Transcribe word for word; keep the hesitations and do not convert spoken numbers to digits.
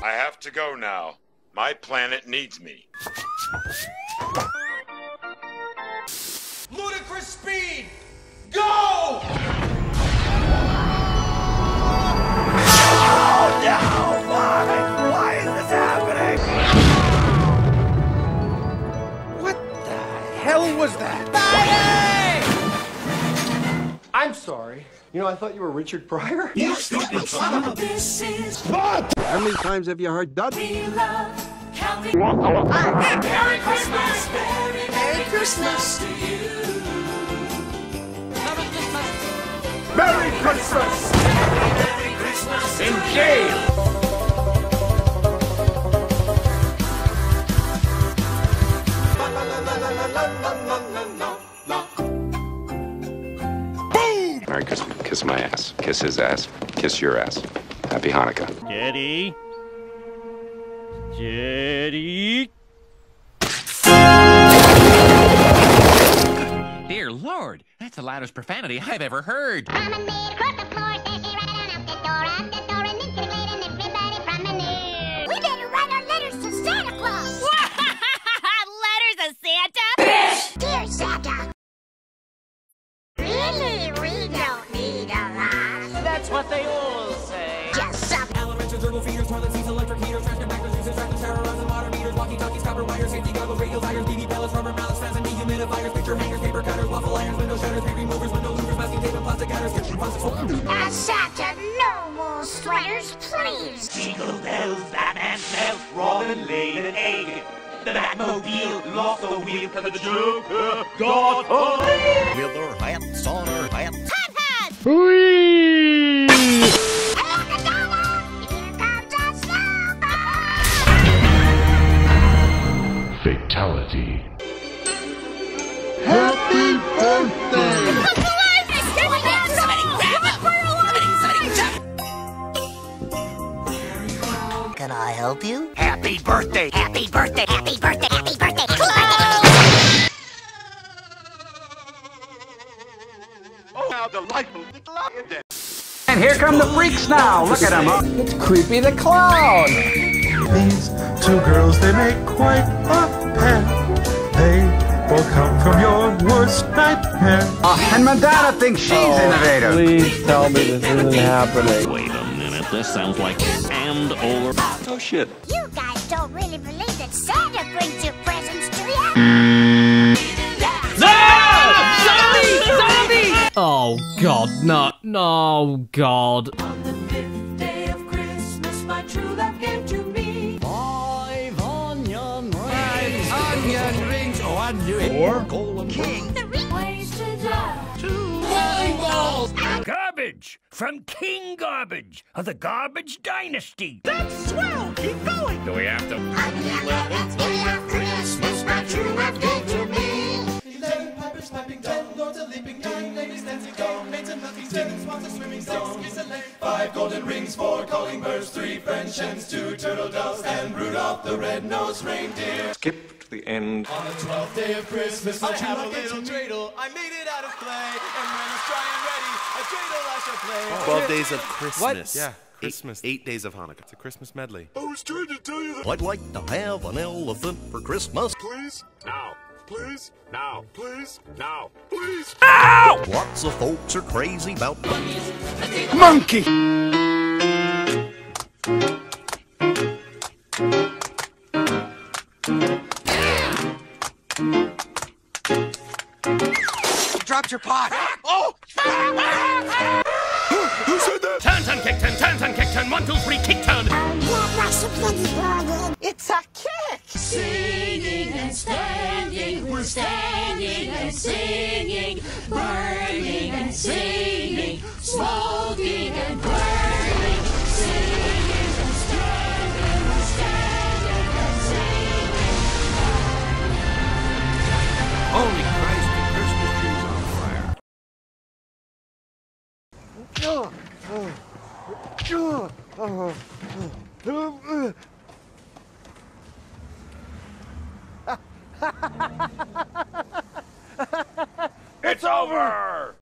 I have to go now. My planet needs me. Ludicrous speed! Go! Oh no! Why? Why is this happening? What the hell was that? I'm sorry. You know, I thought you were Richard Pryor. You stupid son of a This is what? How many times have you heard that? we love counting. Merry Christmas! Merry, Merry Christmas to you. Merry Christmas! Merry Christmas In jail! Merry Christmas. Kiss my ass. Kiss his ass. Kiss your ass. Happy Hanukkah. Jetty. Jetty. Dear Lord, that's the loudest profanity I've ever heard. Promenade across the floor, Sissy, right on out the door, out the door, and instigating everybody promenade. We better write our letters to Santa Claus. Letters to Santa? Bitch! Dear Santa. Really, we don't need a lot. That's what they all say. Just some Elementary turtle feeders, toilet seats, electric heaters, trash compactors, users, tractors, terrorizing water meters, walkie-talkies, copper wires, safety goggles, radio tires, B B pellets, rubber mallets, fans and dehumidifiers, picture hangers, paper cutters, waffle irons, window shutters, paint removers, window louvers, masking tape, and plastic cutters, kitchen faucets, uh, Santa, no more sweaters, please. Jingle bells, Batman smells, Robin laid an egg. The Batmobile lost the wheel to the Joker got away. With her hats on her hats. Hot hat! Whee! Here comes a snowball. Fatality. Happy birthday! Can I help you? Happy birthday! Happy birthday! Happy birthday! Happy birthday! Happy Oh, how delightful! And here come the freaks now. Look at them. It's Creepy the Clown. These two girls, they make quite a pair. They will come from your worst nightmare. Uh, and Madonna thinks she's Oh, innovative. Please tell me this isn't happening. Wait a minute, this sounds like and or. Oh shit. You guys don't really believe that Santa brings you presents, do ya? Oh God, no, no, God. On the fifth day of Christmas, my true love gave to me Five onion rings. Five onion rings. Oh, I knew it. Four golden king. ways to die. Two bowling balls. Garbage from King Garbage of the Garbage Dynasty. That's swell. Keep going. Do we have to? On the eleventh day of Christmas, my true love gave to me. Eleven pipers piping ten, lords a leaping nine, ladies dancing go, maids and milking ten, swans a swimming six, geese a laying, five golden rings, four calling birds, three French hens, two turtle doves, and Rudolph the red-nosed reindeer. Skip to the end. On the twelfth day of Christmas, I have a little dreidel. I made it out of clay, and when it's dry and ready, a dreidel I shall play. Twelve days of Christmas. What? Yeah, Christmas. Eight, eight days of Hanukkah. It's a Christmas medley. I was trying to tell you that I'd like to have an elephant for Christmas. Please? Now. Please? Now. Please? Now. Please? Lots of folks are crazy about Monkey. Dropped your pot. Oh! Who said that? Turn, turn, kick, turn, turn, turn, kick, turn, one, two, three, kick, turn. It's a kick. Singing and standing, we're standing and singing, burning and singing, smoking and burning, singing and standing, we're standing and singing. Holy Christ, the Christmas tree's on fire. It's over!